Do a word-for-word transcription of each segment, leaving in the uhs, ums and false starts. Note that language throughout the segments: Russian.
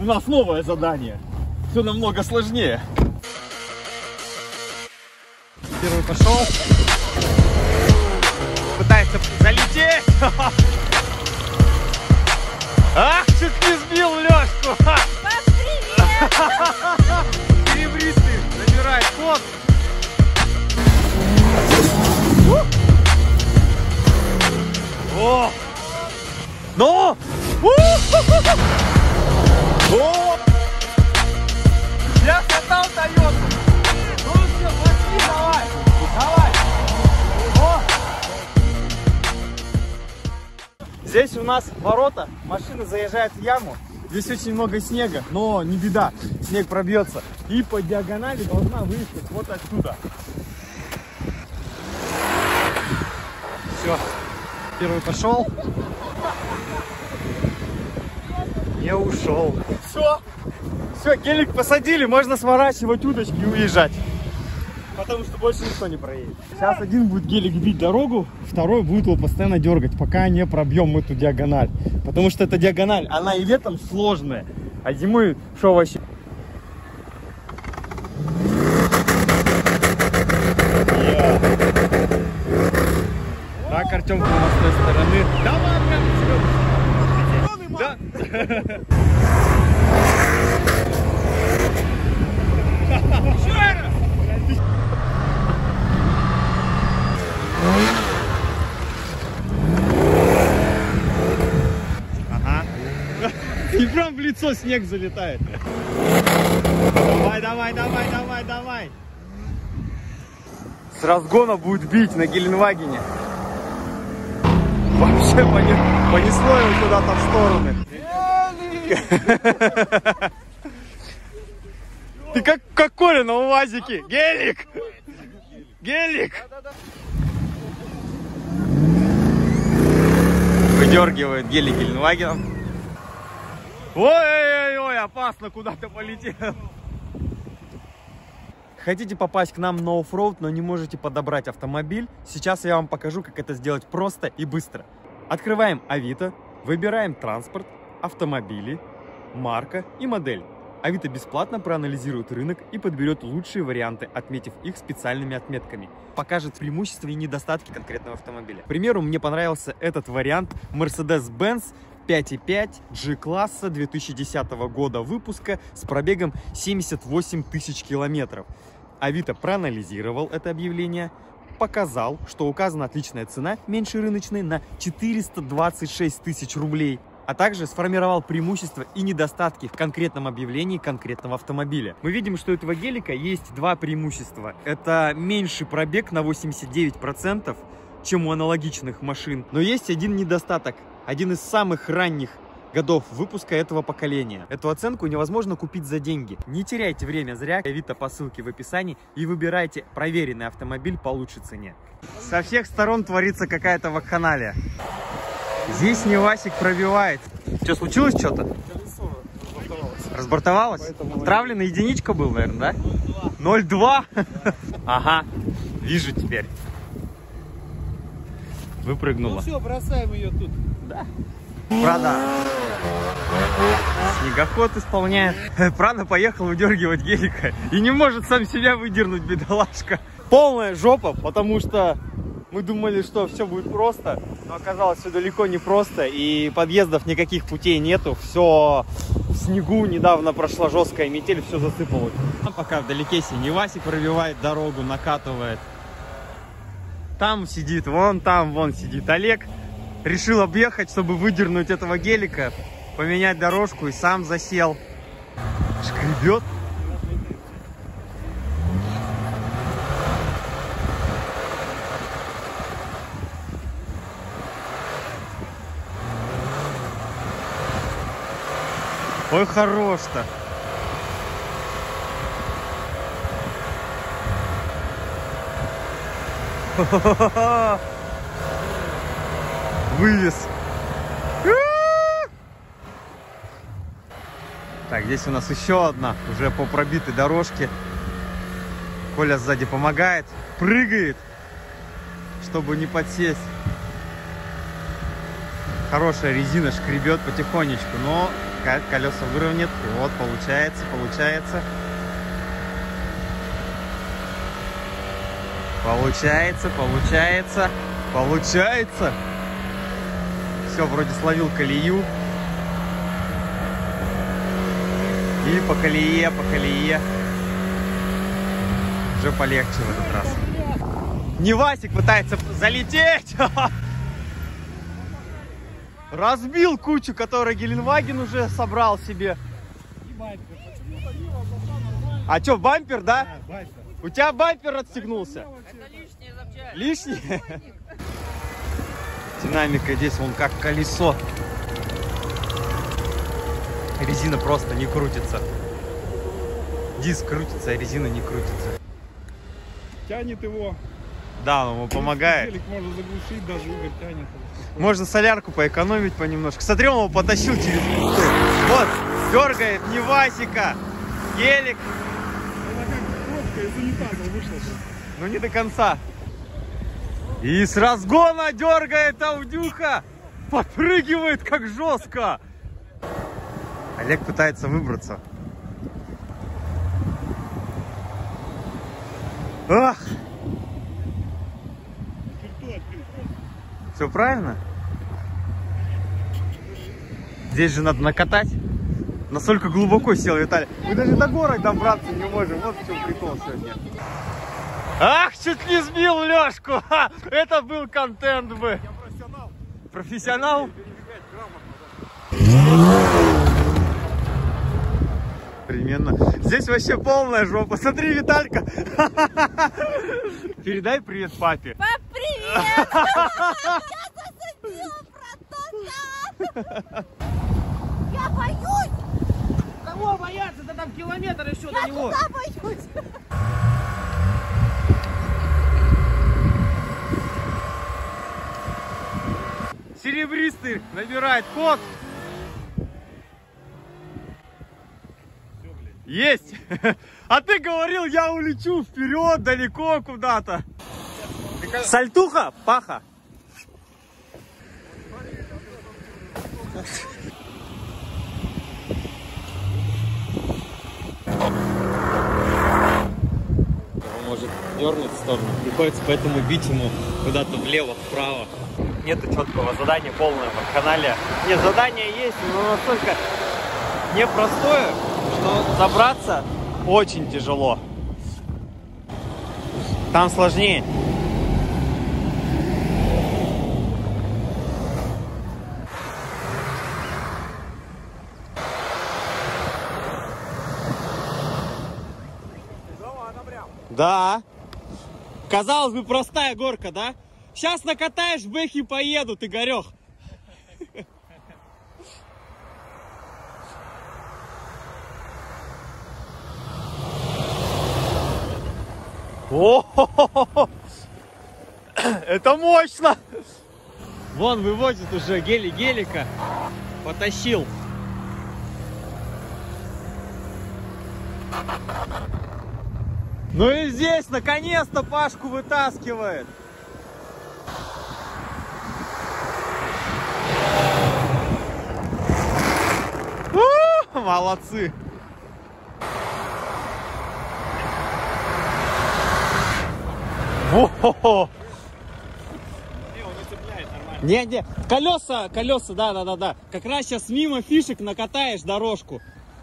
у нас новое задание. Все намного сложнее. Первый пошел. Пытается залететь. Ах, чуть не сбил Лёшку. Серебристый набирает ход. О! Ну! О! Я катал Тойоту. Ну все, пошли, давай. Давай. О! Здесь у нас ворота. Машина заезжает в яму. Здесь очень много снега, но не беда. Снег пробьется. И по диагонали должна выехать вот отсюда. Все. Первый пошел. Я ушел. Все. Все, гелик посадили, можно сворачивать удочки и уезжать. Потому что больше никто не проедет. Сейчас один будет гелик бить дорогу, второй будет его постоянно дергать, пока не пробьем эту диагональ. Потому что эта диагональ, она и летом сложная, а зимой что вообще? Yeah. Так, Артемка у нас с той стороны. Давай, да. Ага. И прям в лицо снег залетает. Давай, давай, давай, давай, давай. С разгона будет бить на Геленвагене. Вообще понесло его куда-то в стороны. Ты как, как Коля на УАЗике. Гелик! Гелик! Выдергивает гелик Геленвагеном. Ой-ой-ой, опасно, куда ты полетел. Хотите попасть к нам на оффроуд, но не можете подобрать автомобиль? Сейчас я вам покажу, как это сделать просто и быстро. Открываем Авито, выбираем транспорт, автомобили, марка и модель. Авито бесплатно проанализирует рынок и подберет лучшие варианты, отметив их специальными отметками. Покажет преимущества и недостатки конкретного автомобиля. К примеру, мне понравился этот вариант Mercedes-Benz пять и пять G-класса две тысячи десятого года выпуска с пробегом семьдесят восемь тысяч километров. Авито проанализировал это объявление, показал, что указана отличная цена, меньше рыночной, на четыреста двадцать шесть тысяч рублей, а также сформировал преимущества и недостатки в конкретном объявлении конкретного автомобиля. Мы видим, что у этого гелика есть два преимущества. Это меньший пробег на восемьдесят девять процентов, чем у аналогичных машин. Но есть один недостаток. Один из самых ранних годов выпуска этого поколения. Эту оценку невозможно купить за деньги. Не теряйте время зря. Авито по ссылке в описании и выбирайте проверенный автомобиль по лучшей цене. Со всех сторон творится какая-то вакханалия. Здесь Невасик пробивает. Что, случилось что-то? Колесо разбортовалось. Разбортовалось? Поэтому... Отравленная единичка был, наверное, да? ноль два? Да. Ага, вижу теперь. Выпрыгнула. Ну все, бросаем ее тут. Да. Прада. Снегоход исполняет. Прада поехал выдергивать гелика и не может сам себя выдернуть, бедолашка. Полная жопа, потому что мы думали, что все будет просто, но оказалось все далеко не просто, и подъездов никаких путей нету, все в снегу, недавно прошла жесткая метель, все засыпало. А пока вдалеке Невасик пробивает дорогу, накатывает. Там сидит, вон там, вон сидит Олег. Решил объехать, чтобы выдернуть этого гелика, поменять дорожку, и сам засел. Шкребет. Ой, хорош-то. Вывез. Так, здесь у нас еще одна, уже по пробитой дорожке. Коля сзади помогает, прыгает, чтобы не подсесть. Хорошая резина, шкребет потихонечку, но колеса выровнять. Вот, получается, получается. Получается, получается, получается. Все, вроде словил колею. И по колее, по колее. Уже полегче в этот раз. Невасик пытается залететь. Разбил кучу, которую Геленваген уже собрал себе. А что, бампер, да? Да, бампер. У тебя бампер отстегнулся? Это лишние запчасти. Лишние? Динамика здесь, вон как колесо. Резина просто не крутится. Диск крутится, а резина не крутится. Тянет его. Да, он ему помогает. Гелик можно заглушить, даже уголь тянет. Можно солярку поэкономить понемножку. Смотри, он его потащил через листу. Вот, дергает Невасика. Гелик. Она как пробка из унитаза вышла. Ну не до конца. И с разгона дергает Аудюха. Подпрыгивает как жестко. Олег пытается выбраться. Ах! Все правильно? Здесь же надо накатать. Настолько глубоко сел Виталий. Мы даже до горок добраться не можем. Вот в чем прикол сегодня. Ах, чуть не сбил Лешку. Ха, это был контент бы. Я профессионал. Профессионал? Примерно. Здесь вообще полная жопа. Смотри, Виталька. Передай привет папе. Пап, привет! Я засадила протота! Я боюсь! Кого бояться? Да там километр еще до него. Я туда боюсь! Серебристый набирает ход. Есть! А ты говорил, я улечу вперед, далеко куда-то. Сальтуха, паха. Он может дернуть в сторону. Приходится поэтому бить ему куда-то влево, вправо. Нету четкого задания, полное вакханалия. Нет, задание есть, но настолько непростое, что забраться очень тяжело. Там сложнее. Да. Казалось бы, простая горка, да? Сейчас накатаешь, в бэхи поедут, Игорек. О, это мощно! Вон выводит уже гели гелика. Потащил. Ну и здесь наконец-то Пашку вытаскивает. У, молодцы. О-хо-хо. Не, не, колеса, колеса, да, да, да, да. Как раз сейчас мимо фишек накатаешь дорожку.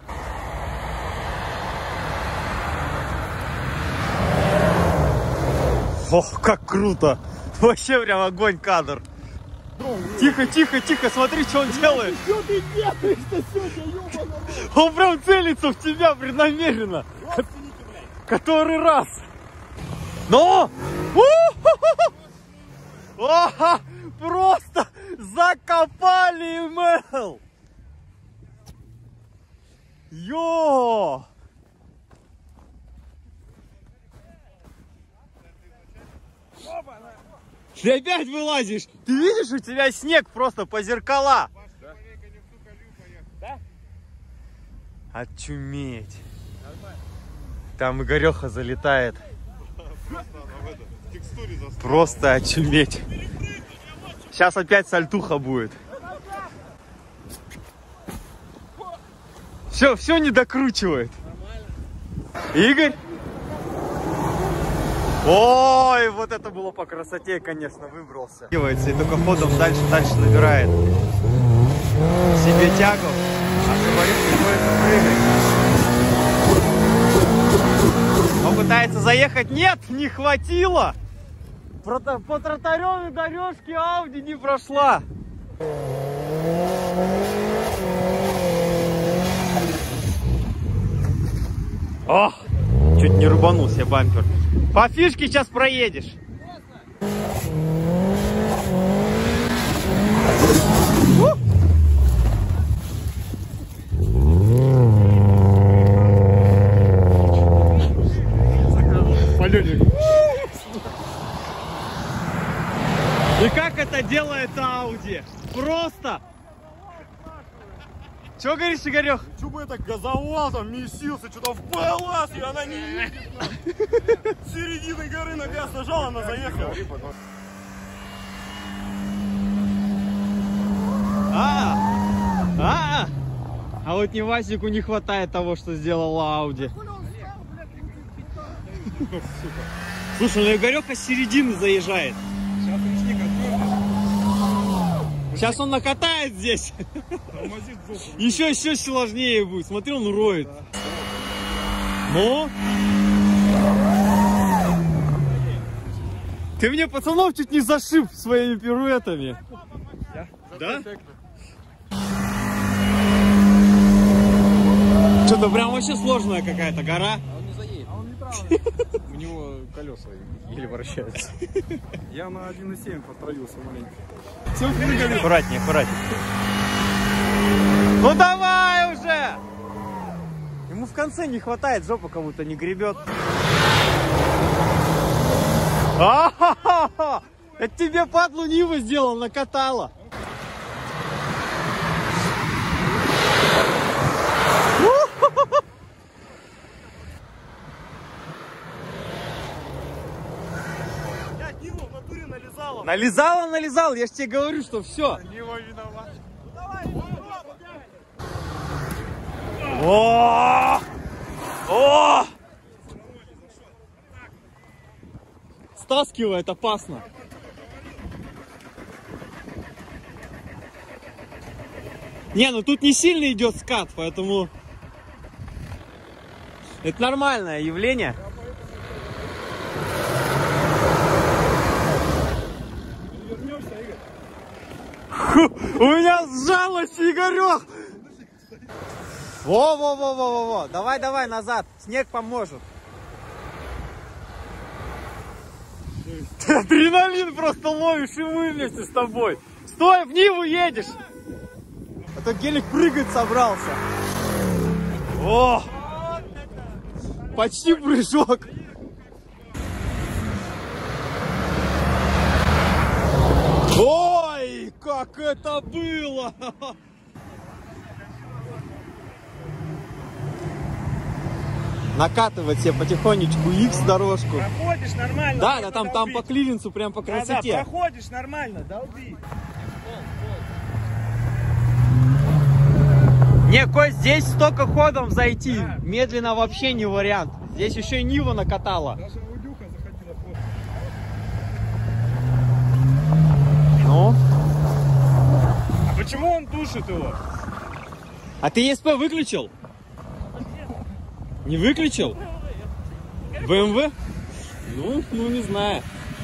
Ох, как круто! Вообще прям огонь кадр. Тихо, тихо, тихо, смотри, что он делает. Что ты делаешь-то сегодня, ёбаный? Он прям целится в тебя преднамеренно. Который раз. Но! О, просто закопали email. Йо! Ты опять вылазишь. Ты видишь, у тебя снег просто по зеркала. Да? Очуметь. Там Игореха залетает. Просто очуметь. Сейчас опять сальтуха будет. Все, все не докручивает. Игорь? Ой, вот это было по красоте, конечно, выбрался. И только ходом дальше, дальше набирает себе тягу, а шибарит приходится прыгать. Он пытается заехать, нет, не хватило. По тротаревой дорожке Ауди не прошла. Ох, чуть не рубанулся бампер. По фишке сейчас проедешь. И как это делает Ауди? Просто! Че говоришь, Игорек? Че бы я так газовал, там месился, что-то в ПЛС, и она не едет. С середины горы на газ нажал, она заехала. А, а, а вот не Васику не хватает того, что сделала Ауди. Слушай, ну Игорёка с середины заезжает. Сейчас он накатает здесь. Еще, еще сложнее будет. Смотри, он роет. Ну? Ты мне пацанов чуть не зашиб своими пируэтами. Да? Что-то прям вообще сложная какая-то гора. А он не заедет. А он не прав. У него колеса еле вращаются. Я на один и семь подтроился маленько. Все, прыгали. Аккуратнее, аккуратнее. Ну давай уже! Ему в конце не хватает, жопа кому-то не гребет. А-ха-ха-ха! Это тебе падлу Нива сделал, накатала. Я Ниву в натуре нализала. Нализала, нализал, я ж тебе говорю, что все. Нива виноват. О! О! Стаскивает опасно. Не, ну тут не сильно идет скат, поэтому это нормальное явление. Фу, у меня сжалось, Игорек! Во-во-во-во-во-во! Давай, давай, назад! Снег поможет! Ты адреналин просто ловишь, и мы вместе с тобой! Стой, в Ниву едешь! А то гелик прыгать собрался! О! Почти прыжок! Ой, как это было! Накатывать себе потихонечку X дорожку. Проходишь нормально. Да, да, там, там по клиренсу, прям по красоте. Да, да, проходишь нормально, долби. Не, Кость, здесь столько ходом зайти. Да. Медленно вообще не вариант. Здесь еще и Нива накатала. Даже Удюха заходила после. Ну? А почему он тушит его? А ты и эс пэ выключил? Не выключил? бэ эм вэ? Ну, ну не знаю.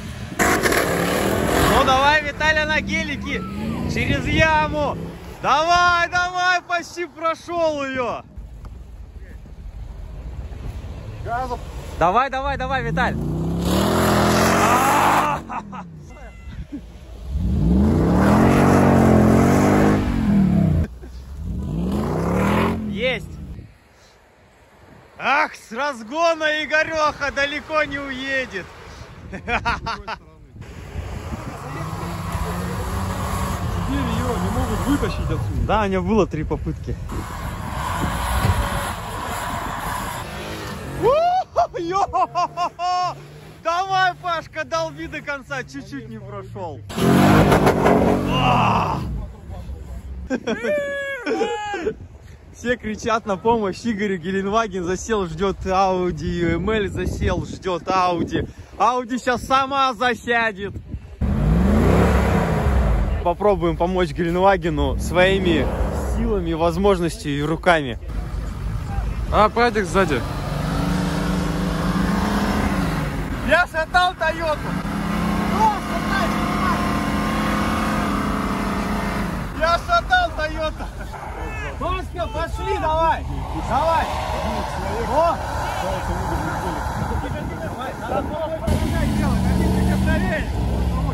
Ну давай, Виталя, на гелике через яму. Давай, давай, почти прошел ее. Газом. Давай, давай, давай, Виталь. Есть. Ах, с разгона Игореха далеко не уедет. Теперь ее не могут вытащить отсюда. Да, у него было три попытки. Давай, Пашка, долби до конца, чуть-чуть не прошел. Все кричат на помощь. Игорь Геленваген засел, ждет Ауди. Эмель засел, ждет Ауди. Ауди сейчас сама засядет. Попробуем помочь Геленвагену своими силами, возможностями и руками. А, Прадик сзади. Я шатал Тойоту. Я шатал Тойоту. Пашка, пошли, давай. Давай. О! Надо помогать делать, они прикосновения.